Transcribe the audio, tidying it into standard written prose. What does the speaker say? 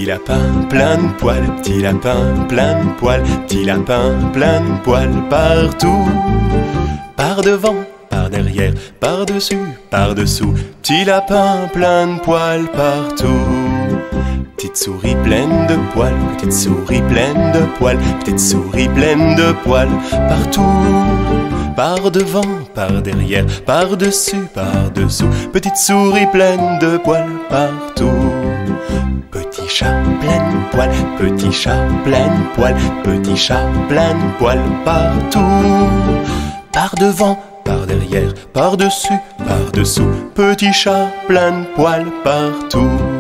Petit lapin plein de poils, petit lapin plein de poils, petit lapin plein de poils partout. Par devant, par derrière, par dessus, par dessous, petit lapin plein de poils partout. Petite souris pleine de poils, petite souris pleine de poils, petite souris pleine de poils partout. Par devant, par derrière, par dessus, par dessous, petite souris pleine de poils partout. Petit chat plein de poils, petit chat plein de poils, petit chat plein de poils partout. Par devant, par derrière, par dessus, par dessous, petit chat plein de poils partout.